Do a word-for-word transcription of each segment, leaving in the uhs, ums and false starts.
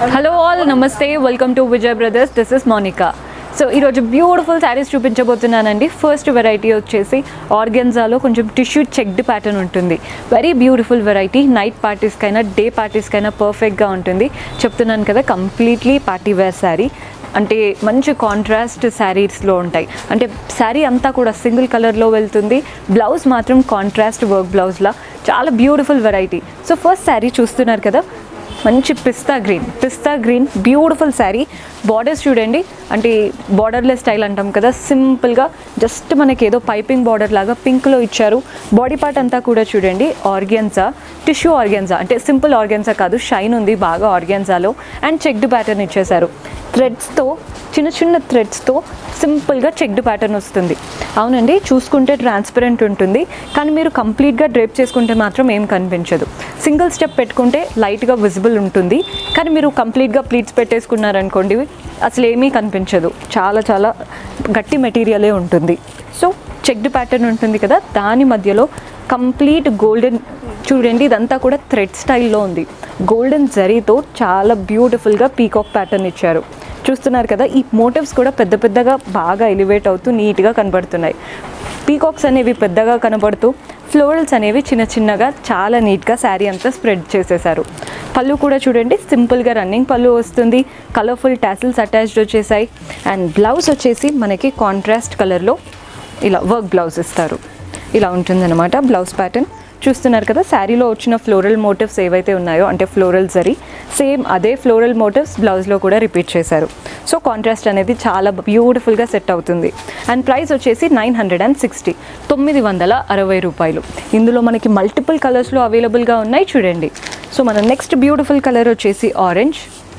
Hello all, namaste, welcome to Vijay Brothers. This is Monica. So ee roju beautiful sarees చూపించబోతున్నానండి. First variety వచ్చేసి ఆర్గెన్జాలో కొంచెం tissue checked pattern ఉంటుంది. Very beautiful variety. Night parties కైనా day parties కైనా perfect గా ఉంటుంది. చెప్తున్నాను కదా, కంప్లీట్లీ పార్టీ వేర్ సారీ. అంటే మంచి కాంట్రాస్ట్ శారీస్లో ఉంటాయి. అంటే శారీ అంతా కూడా సింగిల్ కలర్లో వెళ్తుంది. బ్లౌజ్ మాత్రం కాంట్రాస్ట్ వర్క్ బ్లౌజ్లా చాలా beautiful variety. So first sari చూస్తున్నారు కదా, మంచి పిస్తా గ్రీన్ పిస్తా గ్రీన్ బ్యూటిఫుల్ శారీ. బార్డర్స్ చూడండి, అంటే బార్డర్లెస్ స్టైల్ అంటాం కదా, సింపుల్గా జస్ట్ మనకి ఏదో పైపింగ్ బార్డర్ లాగా పింక్లో ఇచ్చారు. బాడీ పార్ట్ అంతా కూడా చూడండి ఆర్గెన్జా, టిష్యూ ఆర్గెన్జా, అంటే సింపుల్ ఆర్గెన్జా కాదు, షైన్ ఉంది బాగా ఆర్గెన్జాలో. అండ్ చెక్డ్ ప్యాటర్న్ ఇచ్చేసారు. థ్రెడ్స్తో, చిన్న చిన్న థ్రెడ్స్తో సింపుల్గా చెక్డ్ ప్యాటర్న్ వస్తుంది. అవునండి, చూసుకుంటే ట్రాన్స్పరెంట్ ఉంటుంది, కానీ మీరు కంప్లీట్గా డ్రేప్ చేసుకుంటే మాత్రం ఏం కనిపించదు. సింగిల్ స్టెప్ పెట్టుకుంటే లైట్గా విజిబుల్ ఉంటుంది, కానీ మీరు కంప్లీట్గా ప్లీట్స్ పెట్టేసుకున్నారనుకోండి అసలు ఏమీ కనిపించదు. చాలా చాలా గట్టి మెటీరియలే ఉంటుంది. సో చెక్డ్ ప్యాటర్న్ ఉంటుంది కదా, దాని మధ్యలో కంప్లీట్ గోల్డెన్, చూడండి ఇదంతా కూడా థ్రెడ్ స్టైల్లో ఉంది. గోల్డెన్ జరీతో చాలా బ్యూటిఫుల్గా పీకాక్ ప్యాటర్న్ ఇచ్చారు. చూస్తున్నారు కదా, ఈ మోటివ్స్ కూడా పెద్ద పెద్దగా బాగా ఎలివేట్ అవుతూ నీట్గా కనబడుతున్నాయి. పీకాక్స్ అనేవి పెద్దగా కనబడుతూ ఫ్లోరల్స్ అనేవి చిన్న చిన్నగా చాలా నీట్గా శారీ అంతా స్ప్రెడ్ చేసేసారు. పళ్ళు కూడా చూడండి సింపుల్గా రన్నింగ్ పళ్ళు వస్తుంది. కలర్ఫుల్ టాసిల్స్ అటాచ్డ్ వచ్చేసాయి. అండ్ బ్లౌజ్ వచ్చేసి మనకి కాంట్రాస్ట్ కలర్లో ఇలా వర్క్ బ్లౌజ్ ఇస్తారు. ఇలా ఉంటుందన్నమాట బ్లౌజ్ ప్యాటర్న్. చూస్తున్నారు కదా, శారీలో వచ్చిన ఫ్లోరల్ మోటివ్స్ ఏవైతే ఉన్నాయో, అంటే ఫ్లోరల్ జరీ, సేమ్ అదే ఫ్లోరల్ మోటివ్స్ బ్లౌజ్లో కూడా రిపీట్ చేశారు. సో కాంట్రాస్ట్ అనేది చాలా బ్యూటిఫుల్గా సెట్ అవుతుంది. అండ్ ప్రైస్ వచ్చేసి నైన్ హండ్రెడ్ అండ్ సిక్స్టీ తొమ్మిది వందల అరవై రూపాయలు. ఇందులో మనకి మల్టిపుల్ కలర్స్లో అవైలబుల్గా ఉన్నాయి చూడండి. సో మన నెక్స్ట్ బ్యూటిఫుల్ కలర్ వచ్చేసి ఆరెంజ్.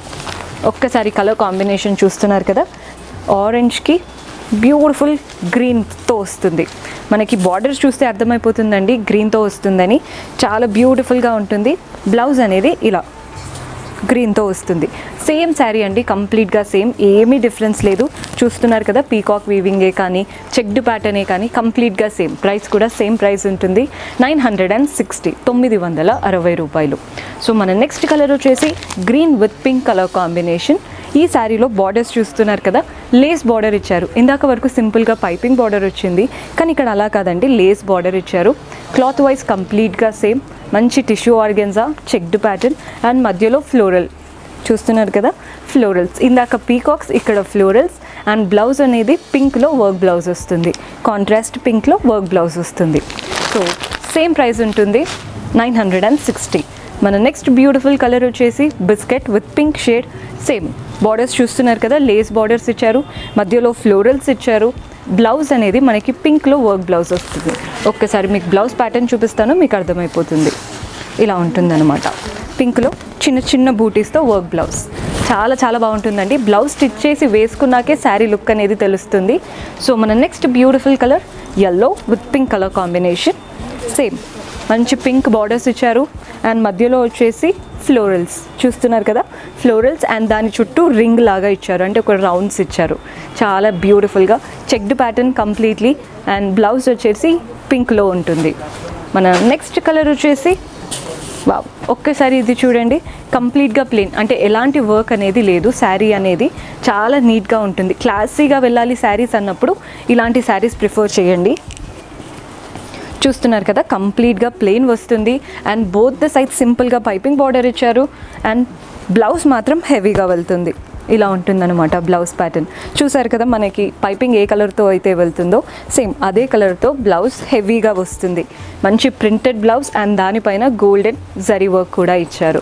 ఒక్కసారి కలర్ కాంబినేషన్ చూస్తున్నారు కదా, ఆరెంజ్కి బ్యూటిఫుల్ గ్రీన్తో వస్తుంది. మనకి బార్డర్స్ చూస్తే అర్థమైపోతుందండి గ్రీన్తో వస్తుందని. చాలా బ్యూటిఫుల్గా ఉంటుంది. బ్లౌజ్ అనేది ఇలా గ్రీన్తో వస్తుంది. సేమ్ శారీ అండి, కంప్లీట్గా సేమ్, ఏమీ డిఫరెన్స్ లేదు. చూస్తున్నారు కదా, పీకాక్ వీవింగే కానీ చెక్డ్ ప్యాటర్నే కానీ కంప్లీట్గా సేమ్. ప్రైస్ కూడా సేమ్ ప్రైస్ ఉంటుంది, నైన్ హండ్రెడ్ అండ్ సిక్స్టీ తొమ్మిది వందల అరవై రూపాయలు. సో మన నెక్స్ట్ కలర్ వచ్చేసి green with pink colour combination. ఈ శారీలో బార్డర్స్ చూస్తున్నారు కదా, లేస్ బార్డర్ ఇచ్చారు. ఇందాక వరకు సింపుల్గా పైపింగ్ బార్డర్ వచ్చింది, కానీ ఇక్కడ అలా కాదండి, లేస్ బార్డర్ ఇచ్చారు. క్లాత్ వైజ్ కంప్లీట్గా సేమ్. మంచి tissue organza, checked pattern and మధ్యలో ఫ్లోరల్. చూస్తున్నారు కదా, ఫ్లోరల్స్. ఇందాక పీకాక్స్, ఇక్కడ ఫ్లోరల్స్. అండ్ బ్లౌజ్ అనేది పింక్లో వర్క్ బ్లౌజ్ వస్తుంది. కాంట్రాస్ట్ పింక్లో వర్క్ బ్లౌజ్ వస్తుంది. సో సేమ్ ప్రైస్ ఉంటుంది, నైన్ హండ్రెడ్ అండ్ సిక్స్టీ. మన నెక్స్ట్ బ్యూటిఫుల్ కలర్ వచ్చేసి biscuit with pink shade. Same borders చూస్తున్నారు కదా, లేస్ బార్డర్స్ ఇచ్చారు, మధ్యలో ఫ్లోరల్స్ ఇచ్చారు. బ్లౌజ్ అనేది మనకి పింక్లో వర్క్ బ్లౌజ్ వస్తుంది. ఒక్కసారి మీకు బ్లౌజ్ ప్యాటర్న్ చూపిస్తాను, మీకు అర్థమైపోతుంది. ఇలా ఉంటుందన్నమాట, పింక్లో చిన్న చిన్న బూటీస్తో వర్క్ బ్లౌజ్. చాలా చాలా బాగుంటుందండి. బ్లౌజ్ స్టిచ్ చేసి వేసుకున్నాకే శారీ లుక్ అనేది తెలుస్తుంది. సో మన next beautiful colour yellow with pink colour combination. Same మంచి పింక్ బార్డర్స్ ఇచ్చారు. అండ్ మధ్యలో వచ్చేసి ఫ్లోరల్స్ చూస్తున్నారు కదా, ఫ్లోరల్స్. అండ్ దాని చుట్టూ రింగ్ లాగా ఇచ్చారు, అంటే ఒక రౌండ్స్ ఇచ్చారు. చాలా బ్యూటిఫుల్గా checked pattern completely. And blouse వచ్చేసి పింక్లో ఉంటుంది. మన నెక్స్ట్ కలర్ వచ్చేసి వావ్, ఒక్కసారి ఇది చూడండి, కంప్లీట్గా ప్లెయిన్, అంటే ఎలాంటి వర్క్ అనేది లేదు. శారీ అనేది చాలా నీట్గా ఉంటుంది. క్లాసీగా వెళ్ళాలి శారీస్ అన్నప్పుడు ఇలాంటి శారీస్ ప్రిఫర్ చేయండి. చూస్తున్నారు కదా, కంప్లీట్గా ప్లెయిన్ వస్తుంది. అండ్ బోత్ ద సైడ్ సింపుల్గా పైపింగ్ బార్డర్ ఇచ్చారు. అండ్ బ్లౌజ్ మాత్రం హెవీగా వెళ్తుంది. ఇలా ఉంటుందన్నమాట బ్లౌజ్ ప్యాటర్న్. చూసారు కదా, మనకి పైపింగ్ ఏ కలర్తో అయితే వెళ్తుందో సేమ్ అదే కలర్తో బ్లౌజ్ హెవీగా వస్తుంది. మంచి ప్రింటెడ్ బ్లౌజ్. అండ్ దానిపైన గోల్డెన్ జరీ వర్క్ కూడా ఇచ్చారు.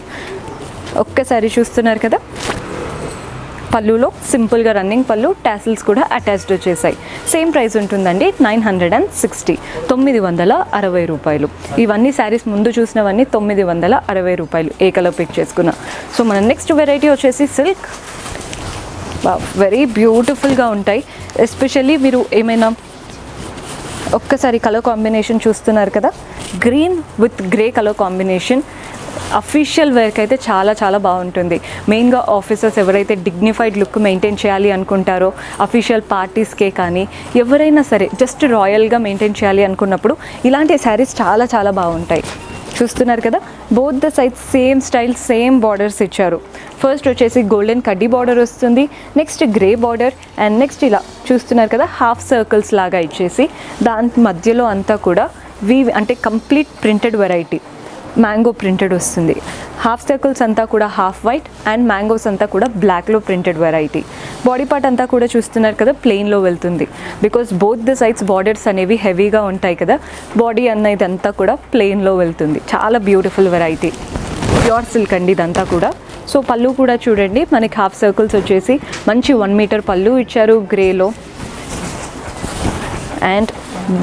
ఒక్కసారి చూస్తున్నారు కదా, పళ్ళులో సింపుల్గా రన్నింగ్ పళ్ళు, టాసిల్స్ కూడా అటాచ్డ్ వచ్చేసాయి. సేమ్ ప్రైస్ ఉంటుందండి, నైన్ హండ్రెడ్ అండ్ సిక్స్టీ తొమ్మిది వందల అరవై రూపాయలు. ఇవన్నీ శారీస్ ముందు చూసినవన్నీ తొమ్మిది వందల అరవై రూపాయలు ఏ కలర్ పిక్ చేసుకున్నా. సో మన నెక్స్ట్ వెరైటీ వచ్చేసి సిల్క్. వెరీ బ్యూటిఫుల్గా ఉంటాయి. ఎస్పెషల్లీ మీరు ఏమైనా ఒక్కసారి కలర్ కాంబినేషన్ చూస్తున్నారు కదా, green with grey colour combination. Official వేర్కి అయితే చాలా చాలా బాగుంటుంది. మెయిన్గా ఆఫీసర్స్ ఎవరైతే డిగ్నిఫైడ్ లుక్ మెయింటైన్ చేయాలి అనుకుంటారో, అఫీషియల్ పార్టీస్కే కానీ ఎవరైనా సరే జస్ట్ రాయల్గా మెయింటైన్ చేయాలి అనుకున్నప్పుడు ఇలాంటి శారీస్ చాలా చాలా బాగుంటాయి. చూస్తున్నారు కదా, both the sides same style same borders ఇచ్చారు. ఫస్ట్ వచ్చేసి గోల్డెన్ కడ్డీ బార్డర్ వస్తుంది, next grey border, and next ఇలా చూస్తున్నారు కదా హాఫ్ సర్కిల్స్ లాగా ఇచ్చేసి దాని మధ్యలో అంతా కూడా వీవ్ అంటే complete printed variety mango printed వస్తుంది. హాఫ్ సర్కిల్స్ అంతా కూడా హాఫ్ వైట్ అండ్ మ్యాంగోస్ అంతా కూడా బ్లాక్లో ప్రింటెడ్ వెరైటీ. బాడీ పార్ట్ అంతా కూడా చూస్తున్నారు కదా ప్లెయిన్లో వెళ్తుంది, because both the sides borders అనేవి హెవీగా ఉంటాయి కదా, బాడీ అనేది అంతా కూడా ప్లెయిన్లో వెళ్తుంది. చాలా బ్యూటిఫుల్ వెరైటీ, ప్యూర్ సిల్క్ అండి ఇదంతా కూడా. సో పళ్ళు కూడా చూడండి, మనకి హాఫ్ సర్కిల్స్ వచ్చేసి మంచి వన్ మీటర్ పళ్ళు ఇచ్చారు గ్రేలో. అండ్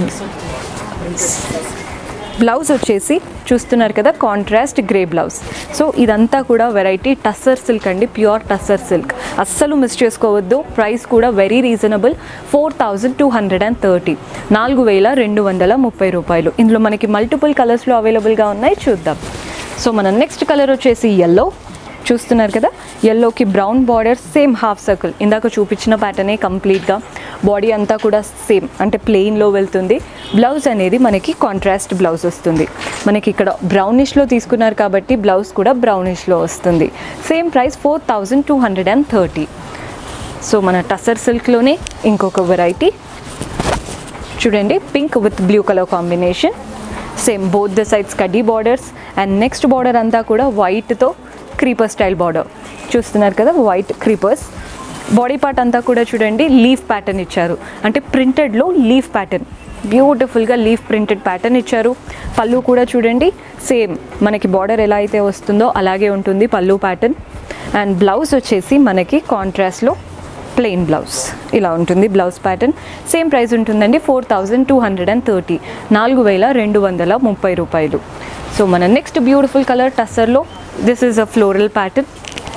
బ్లౌజ్ వచ్చేసి చూస్తున్నారు కదా కాంట్రాస్ట్ గ్రే బ్లౌజ్. సో ఇదంతా కూడా వెరైటీ టస్సర్ సిల్క్ అండి, ప్యూర్ టస్సర్ సిల్క్. అస్సలు మిస్ చేసుకోవద్దు. ప్రైస్ కూడా very reasonable, four thousand two hundred and thirty నాలుగు వేల రెండు వందల ముప్పై రూపాయలు. ఇందులో మనకి మల్టిపుల్ కలర్స్లో అవైలబుల్గా ఉన్నాయి, చూద్దాం. సో మన నెక్స్ట్ కలర్ వచ్చేసి ఎల్లో. చూస్తున్నారు కదా ఎల్లోకి brown border, same half circle ఇందాక చూపించిన ప్యాటర్నే కంప్లీట్గా. బాడీ అంతా కూడా సేమ్ అంటే ప్లెయిన్లో వెళ్తుంది. బ్లౌజ్ అనేది మనకి కాంట్రాస్ట్ బ్లౌజ్ వస్తుంది. మనకి ఇక్కడ బ్రౌనిష్లో తీసుకున్నారు కాబట్టి బ్లౌజ్ కూడా బ్రౌనిష్లో వస్తుంది. Same price four thousand two hundred and thirty. So మన టసర్ సిల్క్లోనే ఇంకొక వెరైటీ చూడండి, pink with blue colour combination. Same both the sides కడ్డీ బార్డర్స్, అండ్ నెక్స్ట్ బార్డర్ అంతా కూడా వైట్తో క్రీపర్ స్టైల్ బార్డర్. చూస్తున్నారు కదా వైట్ క్రీపర్స్. బాడీ పార్ట్ అంతా కూడా చూడండి లీఫ్ ప్యాటర్న్ ఇచ్చారు, అంటే ప్రింటెడ్లో లీఫ్ ప్యాటర్న్, బ్యూటిఫుల్గా లీఫ్ ప్రింటెడ్ ప్యాటర్న్ ఇచ్చారు. పళ్ళు కూడా చూడండి సేమ్ మనకి బార్డర్ ఎలా అయితే వస్తుందో అలాగే ఉంటుంది పళ్ళు ప్యాటర్న్. అండ్ బ్లౌజ్ వచ్చేసి మనకి కాంట్రాస్ట్లో ప్లెయిన్ బ్లౌజ్ ఇలా ఉంటుంది బ్లౌజ్ ప్యాటర్న్. సేమ్ ప్రైస్ ఉంటుందండి, four thousand two hundred and thirty నాలుగు వేల రెండు వందల ముప్పై రూపాయలు. సో మన నెక్స్ట్ బ్యూటిఫుల్ కలర్ టస్సర్లో, this is a floral pattern,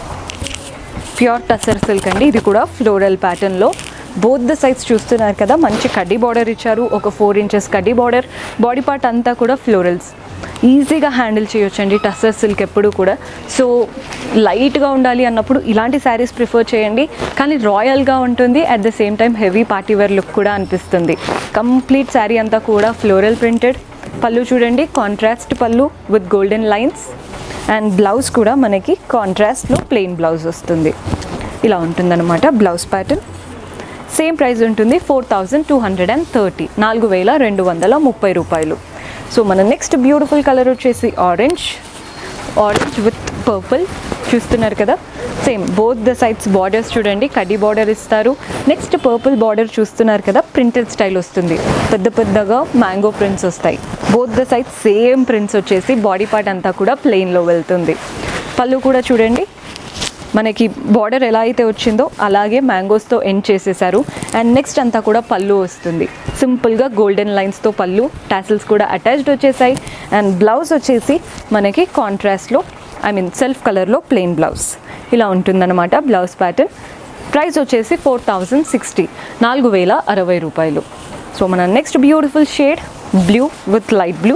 pure tussar silk అండి. ఇది కూడా ఫ్లోరల్ ప్యాటర్న్లో బోత్ ద సైడ్స్ చూస్తున్నారు కదా మంచి కడ్డీ బార్డర్ ఇచ్చారు, ఒక ఫోర్ ఇంచెస్ కడ్డీ బార్డర్. బాడీ పార్ట్ అంతా కూడా ఫ్లోరల్స్, ఈజీగా హ్యాండిల్ చేయొచ్చండి టస్సర్ సిల్క్ ఎప్పుడు కూడా. సో లైట్గా ఉండాలి అన్నప్పుడు ఇలాంటి శారీస్ ప్రిఫర్ చేయండి, కానీ రాయల్గా ఉంటుంది, at the same time heavy party wear look కూడా అనిపిస్తుంది. కంప్లీట్ శారీ అంతా కూడా ఫ్లోరల్ ప్రింటెడ్. పళ్ళు చూడండి కాంట్రాస్ట్ పళ్ళు with golden lines, and blouse కూడా మనకి కాంట్రాస్ట్లో ప్లెయిన్ బ్లౌజ్ వస్తుంది. ఇలా ఉంటుందన్నమాట బ్లౌజ్ ప్యాటర్న్. సేమ్ ప్రైస్ ఉంటుంది, four thousand two hundred and thirty నాలుగు వేల రెండు వందల ముప్పై రూపాయలు. సో మన నెక్స్ట్ బ్యూటిఫుల్ కలర్ వచ్చేసి ఆరెంజ్, ఆరెంజ్ విత్ పర్పుల్. చూస్తున్నారు కదా same both the sides borders చూడండి కడ్డీ బార్డర్ ఇస్తారు. నెక్స్ట్ పర్పుల్ బార్డర్ చూస్తున్నారు కదా ప్రింటెడ్ స్టైల్ వస్తుంది, పెద్ద పెద్దగా మ్యాంగో ప్రింట్స్ వస్తాయి. Both the sides same prints వచ్చేసి బాడీ పార్ట్ అంతా కూడా ప్లెయిన్లో వెళ్తుంది. పళ్ళు కూడా చూడండి మనకి బార్డర్ ఎలా అయితే వచ్చిందో అలాగే మ్యాంగోస్తో ఎండ్ చేసేసారు. అండ్ నెక్స్ట్ అంతా కూడా పళ్ళు వస్తుంది, సింపుల్గా గోల్డెన్ లైన్స్తో పళ్ళు, టాసిల్స్ కూడా అటాచ్డ్ వచ్చేసాయి. అండ్ బ్లౌజ్ వచ్చేసి మనకి కాంట్రాస్ట్లో ఐ మీన్ సెల్ఫ్ కలర్లో ప్లెయిన్ బ్లౌజ్ ఇలా ఉంటుందన్నమాట బ్లౌజ్ ప్యాటర్న్. ప్రైస్ వచ్చేసి ఫోర్ థౌజండ్ సిక్స్టీ నాలుగు వేల అరవై రూపాయలు. సో మన next beautiful shade blue with light blue,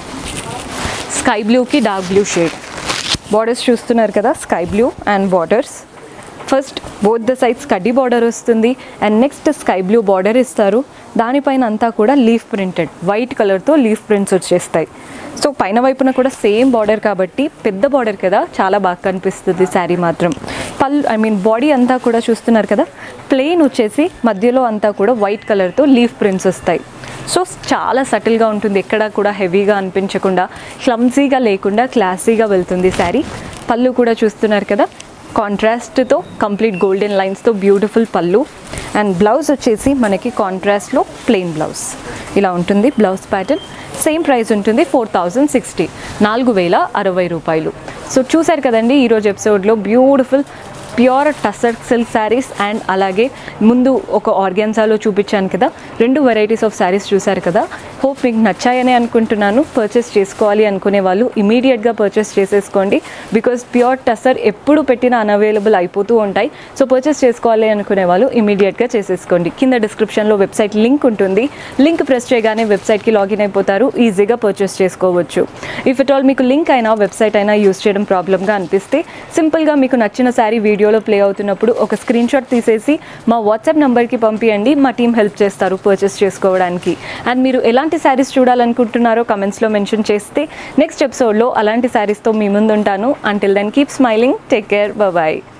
sky బ్లూకి డార్క్ బ్లూ షేడ్. బార్డర్స్ చూస్తున్నారు కదా sky blue and borders. First both the sides కడ్డీ బార్డర్ వస్తుంది, and next sky blue border ఇస్తారు. దానిపైన అంతా కూడా లీఫ్ ప్రింటెడ్ వైట్ కలర్తో లీఫ్ ప్రింట్స్ వచ్చేస్తాయి. సో పైన వైపున కూడా సేమ్ బార్డర్ కాబట్టి పెద్ద బార్డర్ కదా చాలా బాగా కనిపిస్తుంది శారీ మాత్రం. పల్ ఐ మీన్ బాడీ అంతా కూడా చూస్తున్నారు కదా ప్లెయిన్ వచ్చేసి మధ్యలో అంతా కూడా వైట్ కలర్తో లీఫ్ ప్రింట్స్ వస్తాయి. సో చాలా సటిల్గా ఉంటుంది, ఎక్కడ కూడా హెవీగా అనిపించకుండా, క్లమ్సీగా లేకుండా క్లాసీగా వెళ్తుంది శారీ. పళ్ళు కూడా చూస్తున్నారు కదా కాంట్రాస్ట్తో కంప్లీట్ గోల్డెన్ లైన్స్తో బ్యూటిఫుల్ పళ్ళు. అండ్ బ్లౌజ్ వచ్చేసి మనకి కాంట్రాస్ట్లో ప్లెయిన్ బ్లౌజ్ ఇలా ఉంటుంది బ్లౌజ్ ప్యాటర్న్. సేమ్ ప్రైస్ ఉంటుంది ఫోర్ థౌజండ్ సిక్స్టీ నాలుగు వేల అరవై రూపాయలు. సో చూసారు కదండి ఈరోజు ఎపిసోడ్లో beautiful pure tussar silk sarees and అలాగే ముందు ఒక ఆర్గాన్జాలో చూపించాను కదా, రెండు వెరైటీస్ ఆఫ్ శారీస్ చూసారు కదా. హోప్ మీకు నచ్చాయని అనుకుంటున్నాను. పర్చేస్ చేసుకోవాలి అనుకునే వాళ్ళు ఇమీడియట్గా పర్చేస్ చేసేసుకోండి. బికాజ్ ప్యూర్ టసర్ ఎప్పుడు పెట్టినా అన్అవైలబుల్ అయిపోతూ ఉంటాయి. సో పర్చేస్ చేసుకోవాలి అనుకునే వాళ్ళు ఇమీడియట్గా చేసేసుకోండి. కింద డిస్క్రిప్షన్లో వెబ్సైట్ లింక్ ఉంటుంది. లింక్ ప్రెస్ చేయగానే వెబ్సైట్కి లాగిన్ అయిపోతారు. ఈజీగా పర్చేస్ చేసుకోవచ్చు. ఇఫ్ ఇట్ ఆల్ మీకు లింక్ అయినా వెబ్సైట్ అయినా యూస్ చేయడం ప్రాబ్లమ్గా అనిపిస్తే సింపుల్గా మీకు నచ్చిన శారీ వీడియోలో ప్లే అవుతున్నప్పుడు ఒక స్క్రీన్ షాట్ తీసేసి మా వాట్సాప్ నెంబర్కి పంపించండి. మా టీం హెల్ప్ చేస్తారు పర్చేస్ చేసుకోవడానికి. అండ్ మీరు ఎలాంటి శారీస్ చూడాలనుకుంటున్నారో కమెంట్స్లో మెన్షన్ చేస్తే నెక్స్ట్ ఎపిసోడ్లో అలాంటి శారీస్తో మీ ముందు ఉంటాను. Until then keep smiling, take care, bye.